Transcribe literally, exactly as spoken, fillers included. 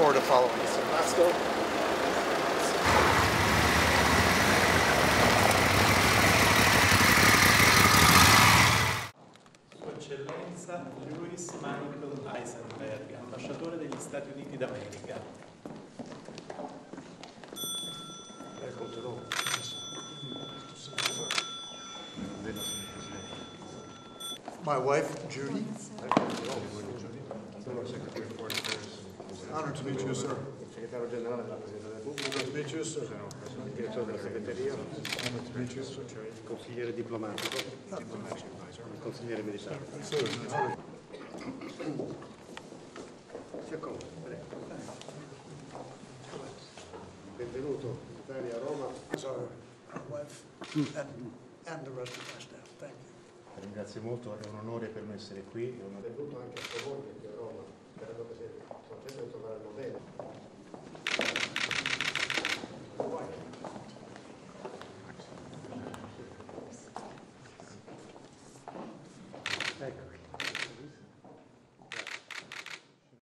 forward to following. Mister Pasco. Sua Eccellenza Louis Michael Eisenberg, ambasciatore degli Stati Uniti d'America. My wife, Judy. Honored to meet you, sir. Segretario generale della Presidenza della Repubblica. Honored to meet you, sir. Direttore della segreteria. Honored to meet you, sir. Consigliere diplomatico. Consigliere militare. Sir, Si accomodi, prego. Benvenuto in Italia, a Roma. sorry, our wife and, and the rest of my staff. Thank you. Ringrazio molto, è un onore per me essere qui. È un benvenuto anche a sua moglie qui a Roma. Spero che sia contento di trovare il modello. Ecco.